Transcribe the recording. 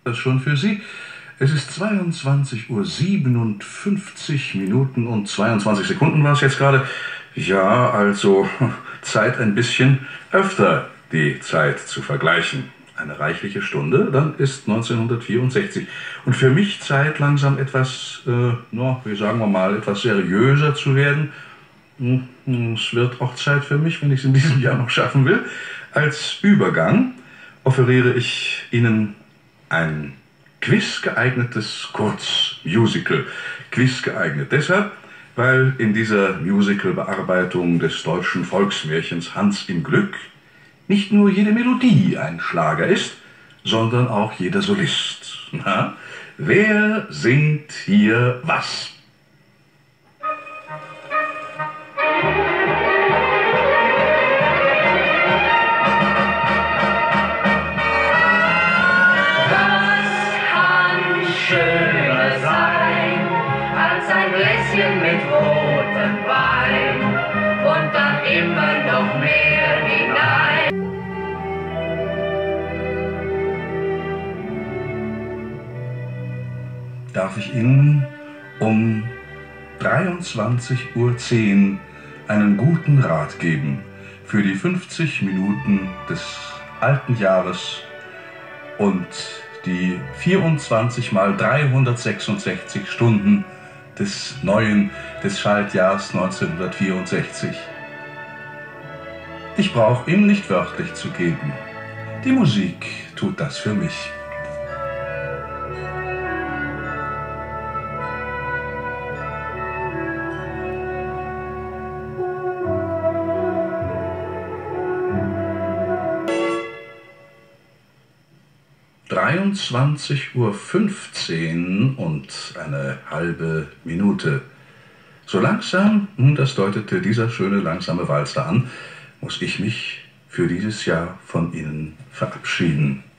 Das schon für Sie. Es ist 22:57 und 22 Sekunden war es jetzt gerade. Ja, also Zeit ein bisschen öfter die Zeit zu vergleichen. Eine reichliche Stunde, dann ist 1964. Und für mich Zeit, langsam etwas, wie sagen wir mal, etwas seriöser zu werden. Es wird auch Zeit für mich, wenn ich es in diesem Jahr noch schaffen will. Als Übergang offeriere ich Ihnen ein quizgeeignetes Kurzmusical. Quizgeeignet deshalb, weil in dieser Musical-Bearbeitung des deutschen Volksmärchens Hans im Glück nicht nur jede Melodie ein Schlager ist, sondern auch jeder Solist. Na, wer singt hier was? Schöner sein als ein Gläschen mit rotem Wein und dann immer noch mehr hinein. Darf ich Ihnen um 23:10 Uhr einen guten Rat geben für die 50 Minuten des alten Jahres und die 24 mal 366 Stunden des Schaltjahrs 1964. Ich brauche ihm nicht wörtlich zu geben. Die Musik tut das für mich. (23:15 Uhr und eine halbe Minute). So langsam, das deutete dieser schöne langsame Walzer an, muss ich mich für dieses Jahr von Ihnen verabschieden.